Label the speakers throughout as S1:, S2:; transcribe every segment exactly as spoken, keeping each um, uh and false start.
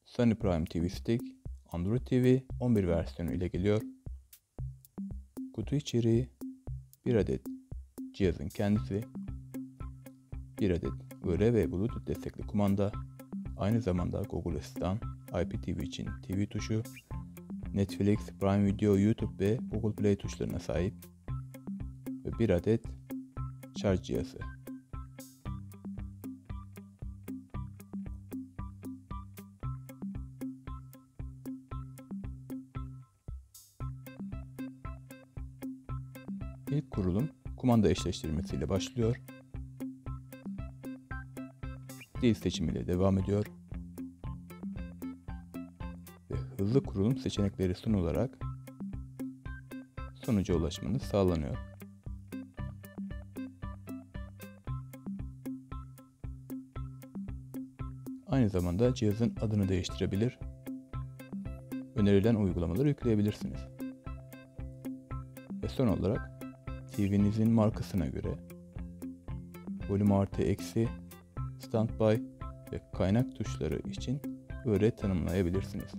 S1: Sony Prime T V Stick, Android T V on bir versiyonu ile geliyor. Kutu içeriği: bir adet cihazın kendisi, bir adet I R ve Bluetooth destekli kumanda, aynı zamanda Google Assistant, I P T V için T V tuşu, Netflix, Prime Video, YouTube ve Google Play tuşlarına sahip ve bir adet şarj cihazı. İlk kurulum kumanda eşleştirmesiyle başlıyor. Dil seçimiyle devam ediyor. Ve hızlı kurulum seçenekleri sunularak sonuca ulaşmanız sağlanıyor. Aynı zamanda cihazın adını değiştirebilir, önerilen uygulamaları yükleyebilirsiniz. Ve son olarak T V'nizin markasına göre volüm artı eksi, standby ve kaynak tuşları için I R tanımlayabilirsiniz.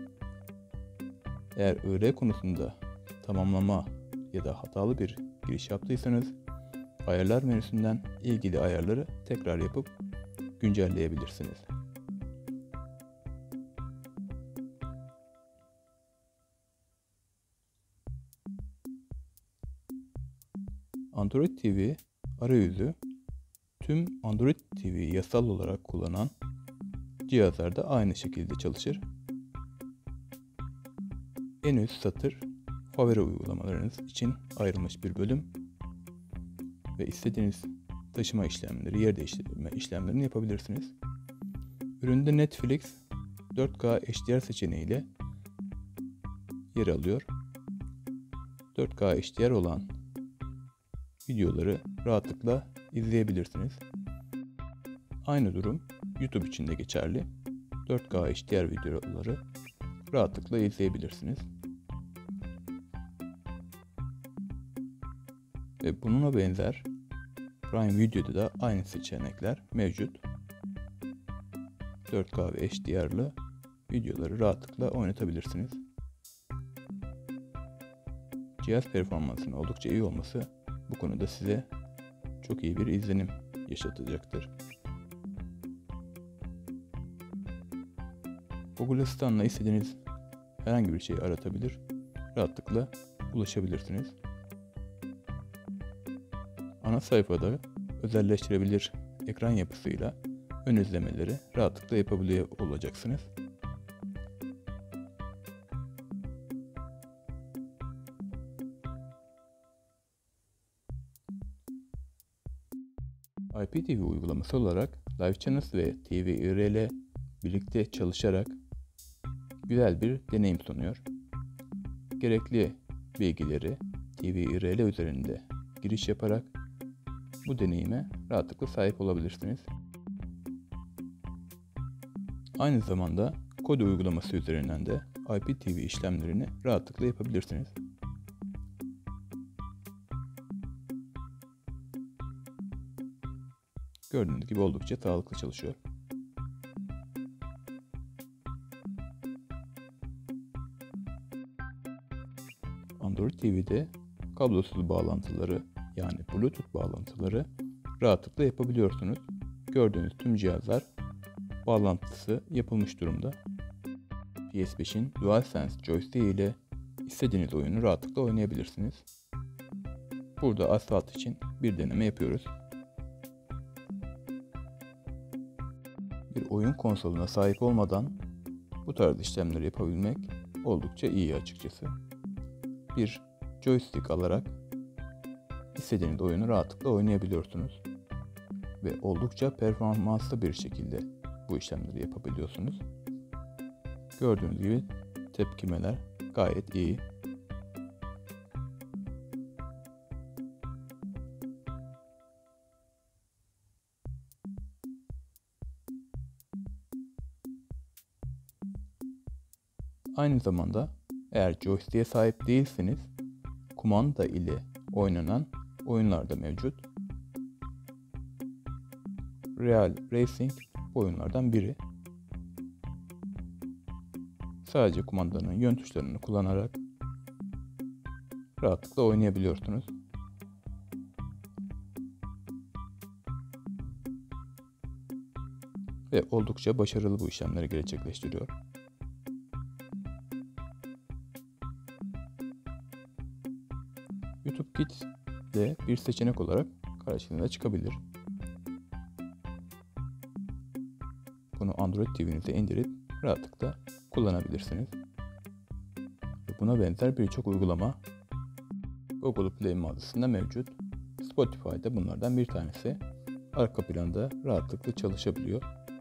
S1: Eğer I R konusunda tamamlama ya da hatalı bir giriş yaptıysanız ayarlar menüsünden ilgili ayarları tekrar yapıp güncelleyebilirsiniz. Android T V arayüzü tüm Android T V yasal olarak kullanan cihazlarda aynı şekilde çalışır. En üst satır favori uygulamalarınız için ayrılmış bir bölüm ve istediğiniz taşıma işlemleri, yer değiştirme işlemlerini yapabilirsiniz. Üründe Netflix dört K H D R seçeneğiyle yer alıyor. dört K H D R olan videoları rahatlıkla izleyebilirsiniz. Aynı durum YouTube için de geçerli. dört K H D R videoları rahatlıkla izleyebilirsiniz. Ve bununla benzer Prime Video'da da aynı seçenekler mevcut. dört K ve H D R'lı videoları rahatlıkla oynatabilirsiniz. Cihaz performansının oldukça iyi olması bu konuda size çok iyi bir izlenim yaşatacaktır. Google Assistant'la istediğiniz herhangi bir şeyi aratabilir, rahatlıkla ulaşabilirsiniz. Ana sayfada özelleştirebilir ekran yapısıyla ön izlemeleri rahatlıkla yapabiliyor olacaksınız. I P T V uygulaması olarak Live Channels ve T V I R ile birlikte çalışarak güzel bir deneyim sunuyor. Gerekli bilgileri T V I R L üzerinde giriş yaparak bu deneyime rahatlıkla sahip olabilirsiniz. Aynı zamanda Kodi uygulaması üzerinden de I P T V işlemlerini rahatlıkla yapabilirsiniz. Gördüğünüz gibi oldukça sağlıklı çalışıyor. Android T V'de kablosuz bağlantıları yani Bluetooth bağlantıları rahatlıkla yapabiliyorsunuz. Gördüğünüz tüm cihazlar bağlantısı yapılmış durumda. P S beşin DualSense joystick ile istediğiniz oyunu rahatlıkla oynayabilirsiniz. Burada Asphalt için bir deneme yapıyoruz. Bir oyun konsoluna sahip olmadan bu tarz işlemleri yapabilmek oldukça iyi açıkçası. Bir joystick alarak istediğiniz oyunu rahatlıkla oynayabiliyorsunuz. Ve oldukça performanslı bir şekilde bu işlemleri yapabiliyorsunuz. Gördüğünüz gibi tepkimeler gayet iyi. Aynı zamanda eğer joystick'e sahip değilseniz kumanda ile oynanan oyunlar da mevcut. Real Racing bu oyunlardan biri. sadece kumandanın yön tuşlarını kullanarak rahatlıkla oynayabiliyorsunuz. Ve oldukça başarılı bu işlemleri gerçekleştiriyor. YouTube Kids de bir seçenek olarak karşınıza çıkabilir. Bunu Android T V'nize indirip rahatlıkla kullanabilirsiniz. Ve buna benzer birçok uygulama Google Play mağazasında mevcut. Spotify'da bunlardan bir tanesi. Arka planda rahatlıkla çalışabiliyor.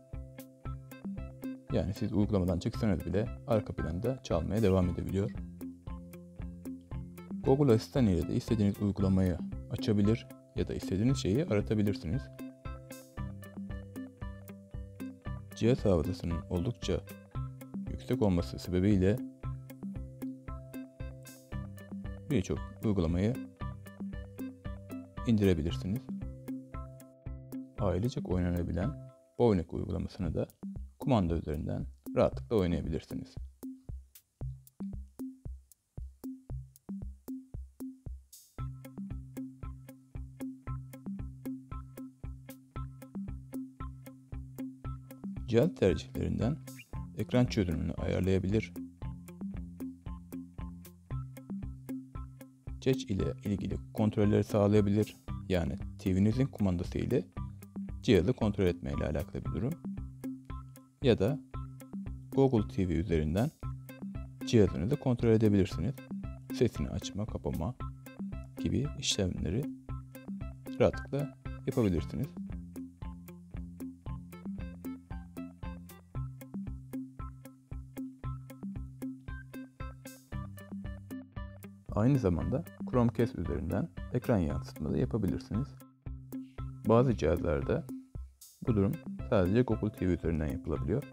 S1: Yani siz uygulamadan çıksanız bile arka planda çalmaya devam edebiliyor. Google Asistan ile de istediğiniz uygulamayı açabilir ya da istediğiniz şeyi aratabilirsiniz. Cihaz hafızasının oldukça yüksek olması sebebiyle birçok uygulamayı indirebilirsiniz. Ailecek oynanabilen Bownek uygulamasını da kumanda üzerinden rahatlıkla oynayabilirsiniz. Cihaz tercihlerinden ekran çözünürlüğünü ayarlayabilir, Cech ile ilgili kontrolleri sağlayabilir, yani T V'nizin kumandası ile cihazı kontrol etme ile alakalı bir durum. Ya da Google T V üzerinden cihazınızı kontrol edebilirsiniz. Sesini açma, kapama gibi işlemleri rahatlıkla yapabilirsiniz. Aynı zamanda Chromecast üzerinden ekran yansıtma da yapabilirsiniz. Bazı cihazlarda bu durum sadece Google T V üzerinden yapılabiliyor.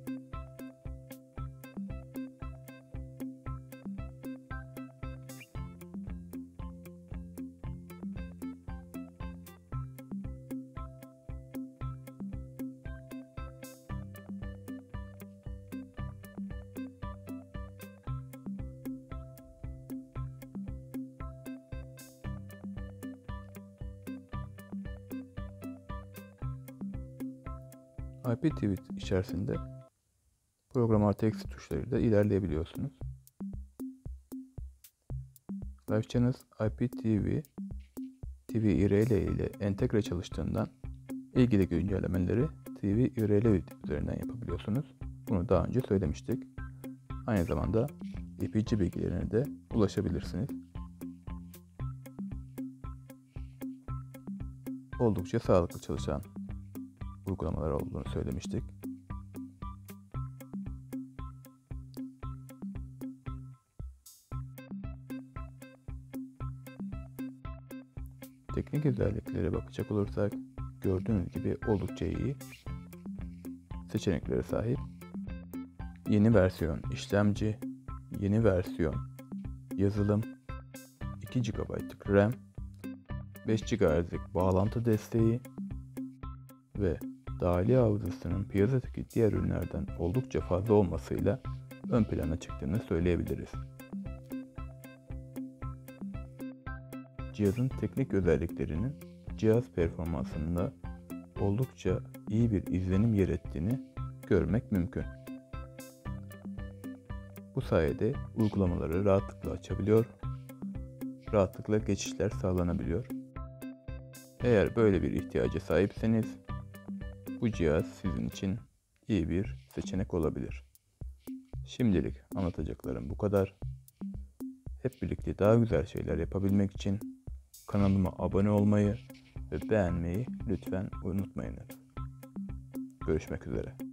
S1: I P T V içerisinde program artı eksi tuşlarıyla ilerleyebiliyorsunuz. Live Channels I P T V, T V I R L ile entegre çalıştığından ilgili güncellemeleri T V I R L üzerinden yapabiliyorsunuz. Bunu daha önce söylemiştik. Aynı zamanda I P C bilgilerine de ulaşabilirsiniz. Oldukça sağlıklı çalışan uygulamalar olduğunu söylemiştik. Teknik özelliklere bakacak olursak gördüğünüz gibi oldukça iyi seçeneklere sahip. Yeni versiyon işlemci, yeni versiyon yazılım, iki gigabaytlık RAM, beş gigahertzlik bağlantı desteği ve dahili hafızasının piyasadaki diğer ürünlerden oldukça fazla olmasıyla ön plana çıktığını söyleyebiliriz. Cihazın teknik özelliklerinin cihaz performansında oldukça iyi bir izlenim yer ettiğini görmek mümkün. Bu sayede uygulamaları rahatlıkla açabiliyor, rahatlıkla geçişler sağlanabiliyor. Eğer böyle bir ihtiyaca sahipseniz bu cihaz sizin için iyi bir seçenek olabilir. Şimdilik anlatacaklarım bu kadar. Hep birlikte daha güzel şeyler yapabilmek için kanalıma abone olmayı ve beğenmeyi lütfen unutmayınız. Görüşmek üzere.